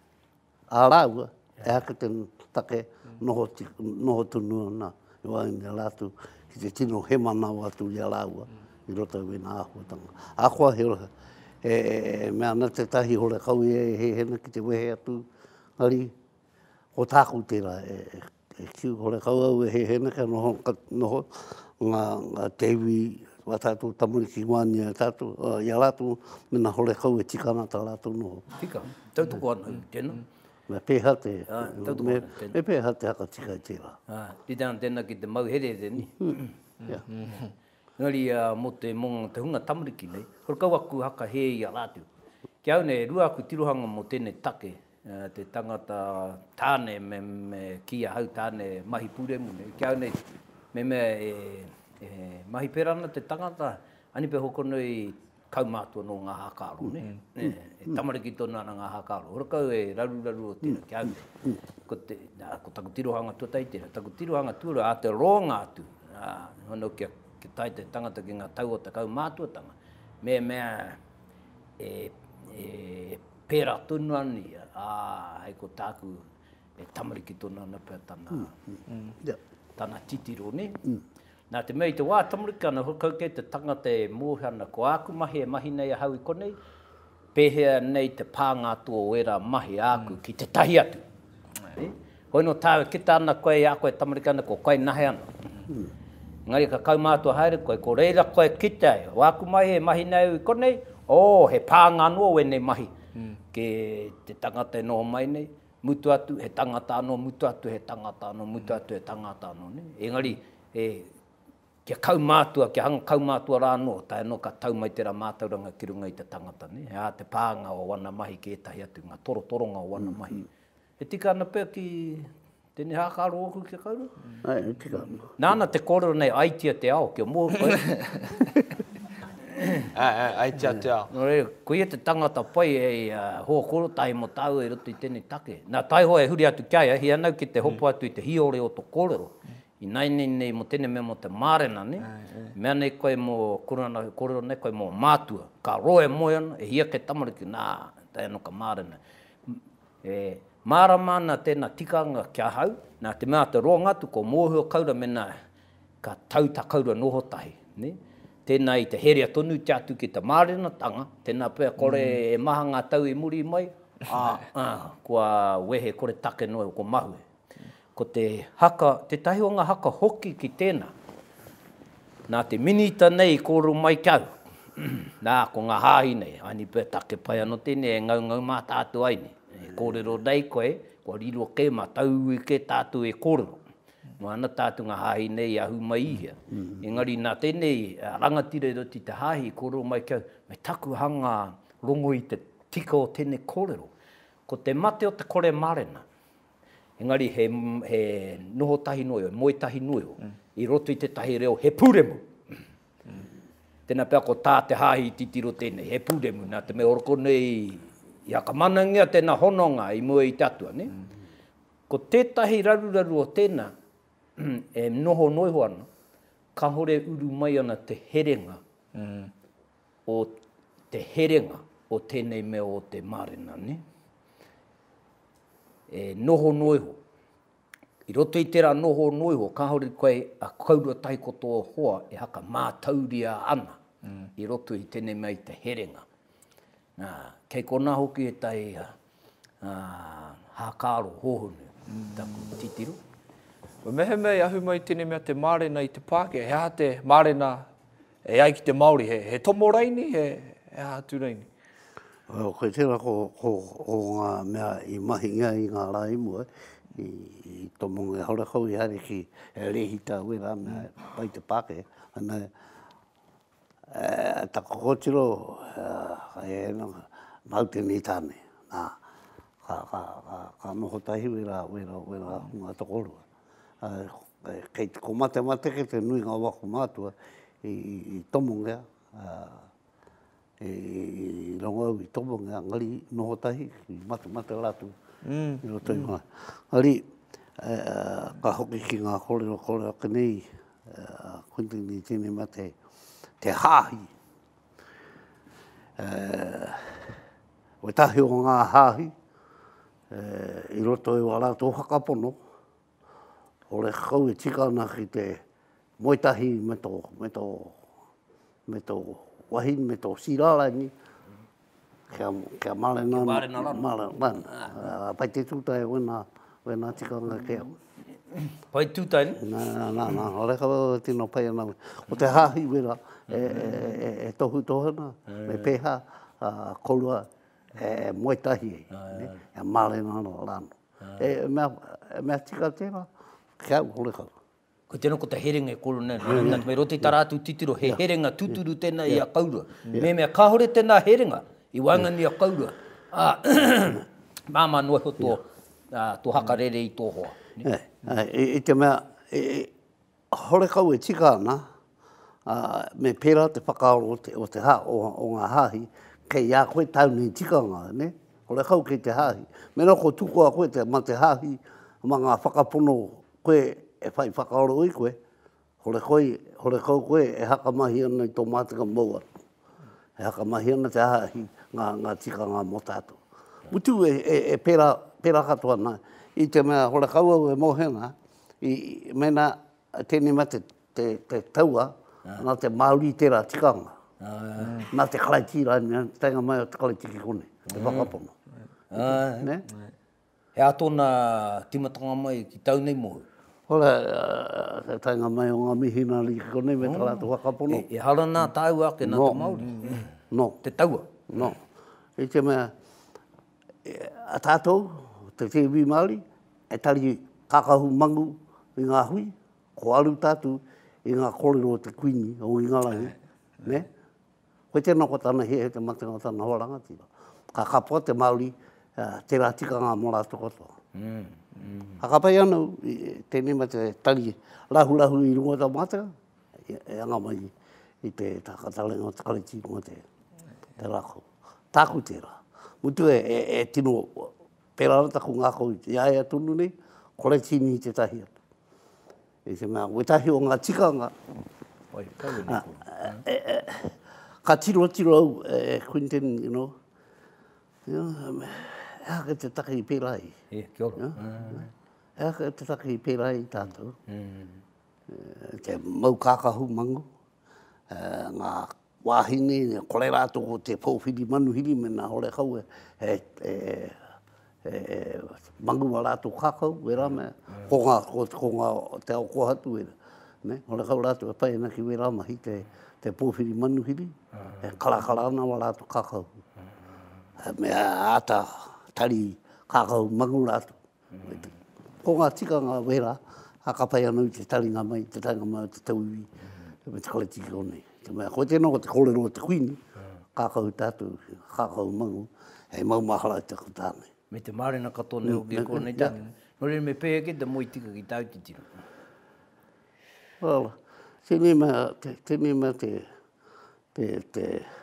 a rāua, e haka te take noho, noho tunu ana, i wainga lātu, ki te tino he mana watu i a rāua, i roto i wena āhuatanga. Ākua he roha, e, e mea na te tahi hore kau e he hena ki te wehe atu, ngari, o tāku tērā, e, e kiu hore kau au e he hena ka noho, noho ngā, ngā tewi, wa tātou tamariki wāni a tātou, uh, i a rātou, mena hore kau e tikana tā rātou noho. Tika, tautoko ana, tēnā. Me pēha te, Ah, tautoko me, ana, tēnā. me pēha te haka tika i tērā. Ah, tēnā tēnā ki te mau here tēni. Yeah. Ngari uh, mo te monga te hunga tamariki nei, hore kau aku haka he i a rātou. Ki au nei, rua aku tirohanga mo tēnei take, uh, te tangata tāne me, me kia hau tāne mahi pūremu nei. Ki au nei, me me e, e mahi perana te tangata, anipe hoko nei kaumātua no ngā hākaro, ne? Mm. E, e tamariki tōna na ngā hākaro. Hora kau e raru raru o tēnā, ki au nei. Ko, te, nā, ko taku tirohanga tuatai tēnā, taku tirohanga tuara a te ronga atu. Hono kia, kia tai te tangata ki ngā tau o te kaumātuatanga. Me mea e, e pēra tonu ani, a hei ko tāku e tamariki tōna na pēr tana, mm. yeah. tana titiro, ne? Mm. Nā te mei te wā tamariki ana, hokau kei te tangata e mōhana, ko āku mahi e mahi nei a hau i konei, pēhea nei te pāngātua o era mahi āku mm. ki te tahi atu. Mm. Hoi no tāwe kita ana koe a koe tamariki ana, ko koe nahe ana. Mm. Ngari ka kaumātua haere koe, ko reira koe kita e, o āku mahi e mahi nei i konei, o oh, he pāngānua o enei mahi. Mm. Ke te tangata e noho mai nei, mutu atu he tangata anō, mutu atu he tangata anō, mutu atu he tangata anō. Ne? Engari, e, kia kaumātua, kia hanga kaumātua rāno, tae no ka tau mai tērā mātauranga ki runga i te tangata. Ne? Hea te pānga o wana mahi ki etahi atu, ngā toro toronga o wana mahi. Mm. E tika ana pēr ki tēne hākaro oku kia kauru? Ai, e tika ana. Nāna te kōrero nei aitia te ao, kia mō koe. Aitia te ao. No re, koe te tangata pai e uh, hoa koro tahi mo tāu e roto i tēnei take. Nā tai hoa e huri atu kia ia, hi anau ki te hopo atu i te hiore o to kōrero. I nai nei nei mo tēnei mea mo te mārena, ne? Mea nei koe mo korona, kōrero nei koe mo mātua. Ka roe moe ana, e hia ke tamariki, nā, tai ano ka mārena. E, māramana tēnā tikanga kia hau, nā te mea te roa ngatu, ko mōhua kaura mena ka tauta kaura noho tahi, ne? Tēnā i te herea tonu te atu ki te mārena tanga, tēnā pēr kore mm. e maha ngā tau i muri mai, a, a, kua wehe kore take noe, ko mahue. Ko te haka, te tahi o ngā haka hoki ki tēnā. Nā te minita nei kōru mai kau. Nā, ko ngā hāhi nei, ani pē take pai anō tēnei e ngau ngau mā tātu ai nei. E kōrero nei koe, ko riro ke mā tau i ke tātu e kōrero. Mo ana tātu ngā hāhi nei ahu mai ihia. Mm. Engari nā tēnei rangatire roti te hāhi kōrero mai kau, mai taku hanga rongo i te tika o tēnei kōrero. Ko te mate o te kore mārena. Engari he, he noho tahi noio, moe tahi noio, mm. i roto i te tahi reo, he pūremu. Mm. Tēnā pēr ko tā te hāhi i titiro tēnei, he pūremu. Nā te me oroko nei, i haka manangia tēnā hononga i mua i tatua, ne? Mm. Ko tētahi raruraru o tēnā, e noho noiho ana, ka hore uru mai ana te herenga, mm. o te herenga o tēnei mea o te mārena, ne? E noho noiho. I roto i tērā noho noiho, ka hore koe a kaurua tai kotoa hoa e haka mātauria ana mm. i roto i tēnei mei te herenga. Nā, kei kona hoki e tai uh, hākaro hohonu. taku titiru. Mehe mei ahu mai tēne mea te mārena i te Pākehā, he aha te mārena e ai ki te Māori, he, he tomo raini, he, he aha tu raini. O koe tēnā ko, ko, o ngā mea i mahinga i ngā rā imua, i, i tomonga hora kau i hare ki e rehita wera mea pai te Pākehā. Ana, e, ta kokotiro, e ena, mau te ni tāne, nā, ka, ka, ka, ka noho tahi wera, wera, wera, ngā tokorua. Kei te ko mate mate ke te nui ngā waku mātua i, i, i tomonga, i rongo au i tomonga, ngari noho tahi, i mate mate rātu. Mm. I roto i mai. Ngari, ka hoki ki ngā kōrero kōrero kanei, kundi ni tēne mea te, te hāhi. Oi tahi o ngā hāhi, i roto i wā rātu hakapono, o le kau e tika ana ki te moitahi me tō, me tō, me tō wahi, me tō sirārangi, kia, kia mare nana. Mare nana. Mare nana. Pai te tūtai wena, wena tika anga kea. Pai tūtai? Nā, nā, nā, o le kau tino pai ana. O te hāhi wera, e, e, e tohu tohana, me pēha, korua, e moitahi e, e mare nana rāno. E mea, mea tika tēnā, kia hore kau. Ko tēnā ko te herenga e koro nē, nā te mei rote tā rātu titiro, he herenga tuturu tēnā i a kaurua. Me mea kāhore tēnā herenga, i wangani a kaurua. Māma noe ho tō, tō hakarere i tō hoa. I te mea, hore kau e tika ana, me pēra te whakaaro o te hā, o ngā hāhi, kei ia koe taunei tika ngā, ne? Hore kau kei te hāhi. Me no ko tukua koe te ma te hāhi, ma ngā whakapono koe e whai whakaoro i koe, hore koe, hore kau koe e hakamahi ana i tō mātika maua. E hakamahi ana te hāhi ngā, ngā tika ngā motātu. Mutu e, e, e pera, pera katoa nā. I te mea hore kau au e mohena, i mena tēne mea te, te, te taua, nā te Māori tērā tikanga. Nā te kalaitira, tenga mai o te kalaitiki kone, te whakapono. Ne? He atona timatanga mai ki taunei mohu. Hora, te tainga mai o ngā mihina li ki konei me tā rātu whakapono. E, e hara nā tāu ake nā no. Te Māori? No. Te taua? No. I te mea, a tātou, te T V Māori, e tari kakahu mangu i ngā hui, ko aru tātou i ngā kōrero o te kuini o i ngā rangi. Ne? Koe tēnā ko tāna he he te matenga tāna horanga tira. Ka kapoa te Māori, te rā tika ngā mora tokotoa. Mm. Mm. Hakapai anau, tēnei ma te tari lahu lahu i runga tā mātega, e anga mai i te takatalenga o te kariti runga te, te rako. Tāku tērā. Mutu e, e, e tino pērara taku ngāko i te iaia tunu nei, kore tini i te tahi atu. E te mea, we tahi o ngā tikanga. Oi, kawe ni ko. Ka tiro tiro au, e Quintin, you know, you know, e hake te take i pērai. E, kia ora. E hake te take i pērai i tātou. Te mau kākahu mangu, ngā wāhine, kore rātou o te pōwhiri manuhiri, me nā hore kau e mangu wa rātou kākau, wera me, ko ngā, ko ngā te ao kohatu wera. Hore kau rātou e pai ana ki wera mahi te te pōwhiri manuhiri, e karakarana wa rātou kākau. Me āta tari kākau mangu rātou. Ko ngā tika ngā wera, hakapai anau te tari ngā mai, te tanga mai o te tauiwi, me te kaletiki o nei. Te mea, koe tēnā ko te kōrero o te kuini, kākau tātou, kākau mangu, hei mau mahara i te kutāne. Me te mārena katone o ki kōrnei tātou. Nore me pēa ki te moi tika ki tau te tiro. Well, tēnei mea, tēnei mea te, te, te,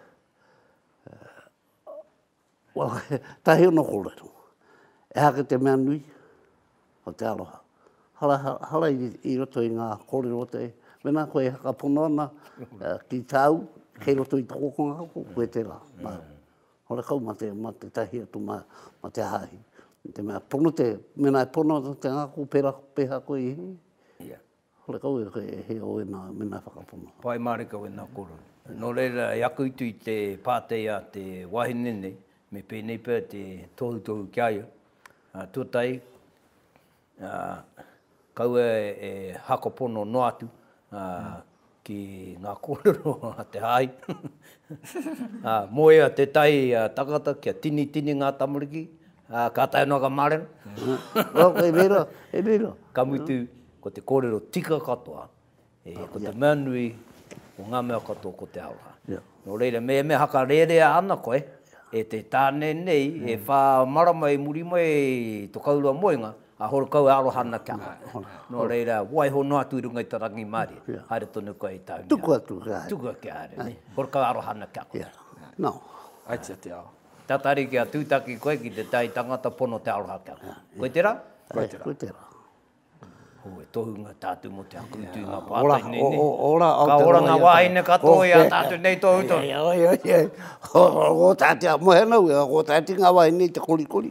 well, tahi ono kōrero. E hake te mea nui, o te aroha. Hala, hala i, i roto i ngā kōrero te, mena koe haka pono ana, uh, ki tāu, kei roto i tokokonga ko, koe te rā. Hore kau ma te, ma te tahi atu ma, ma te hahi. Te mea pono te, mena e pono te ngako pera peha koe i he. Yeah. Hore kau e koe he o e nā, mena whakapono. Pai marika o e nā koro. Nō reira, e aku itu i te pātei a te wahine nei, me pēnei pēr te tohu tohu ki aia. Uh, tuatai, Uh, kau e, e hako pono no atu uh, mm. ki ngā kōrero a te hai. uh, moe a te tai uh, takata kia tini tini ngā tamariki, uh, ka tai no ka marena. O, e mero, e mero. Ka mutu ko te kōrero tika katoa, e, ko te manui o ngā mea katoa ko te aroha. Yeah. No reira, me me haka rerea ana koe, e te tāne nei, mm. e whā marama e muri mai to kaurua moenga, a horo kau arohana kia. No reira, wai ho no atu i runga i tarangi Māori, yeah. haere tonu koe i taunea. Tuku atu ka. Tuku atu ka haere, ne. Horo kau arohana kia koe. Yeah. No. Aitia te ao. Tatari kia tūtaki koe ki te tai tangata pono te aroha kia. Yeah. Koe tera? Koe tera. Koe tera. Ho e tohunga tātu mo te akutu ngā pātai nei nei. Ora, ka ora ngā wāine katoa ia tātu nei tō uto. Ia, ia, ia. Ho tāti a mohenau, ho tāti ngā wāine te kori kori.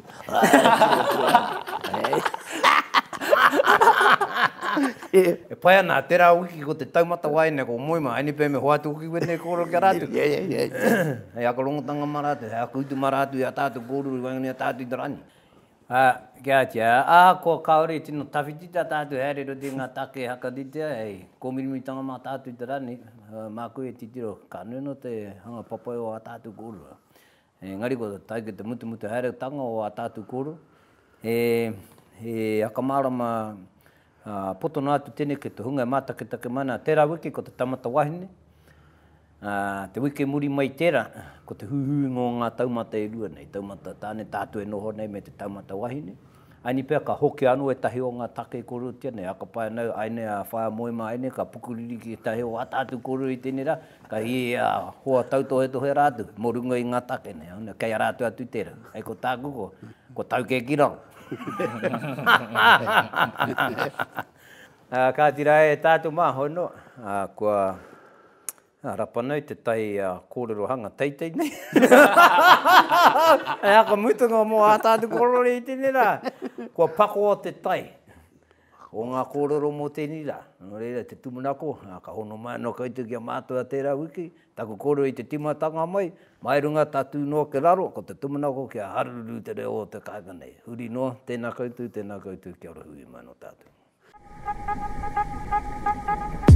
E pai ana, tērā wiki ko te taumata wāine ko moima, aini pē me hoatu uki wene koro kia rātu. Ia, ia, ia. Hei ako rongotanga maratu, hei ako utu maratu ia tātu kōruru, wangani ia tātu i tarani. Uh, kia tia, a ko kaore tino tawhitita tātu haere ro te ngā take hakaditea, hei, ko mirimitanga mā tātu i te rani, uh, mā koe titiro, ka nuno te hanga papai o a tātu kōrua. E, ngari ko taike te mutu mutu haere tanga o a tātu kōrua. E, he akamarama uh, poto nātu tēne ke te hunga mātake take mana, tērā wiki ko te tamata wahine. Uh, te wiki muri mai tērā, ko te huhu ngō ngā taumata e rua nei, taumata tāne tātu e noho nei me te taumata wahine. Aini pēr ka hoki anu e tahi o ngā take koro tēnei, aka pai nau aine a whaia moima aine, ka pukuriri ki tahi o a tātu koro i tēnei rā, ka hi a hoa tautohe tohe rātu, morunga i ngā take nei, ana, kei a rātu atu tērā, ei ko tāku ko, ko tau ke kirau. uh, ka tira e tātu mā hono, uh, kua Ah, rapa nei te tai uh, kōrero hanga teitei nei. E aka mutunga mō a tātu kōrero i tēnei rā. Kua pako o te tai. O ngā kōrero mō tēnei rā. No reira te tumunako, ka hono mai no kautu kia mātua tērā wiki. Taku kōrero i te timatanga mai. Mai runga tatu no ke raro, ko te tumunako kia haruru te reo o te kāka nei. Huri no, tēnā kautu, tēnā kautu, kia ora hui mai no tātu.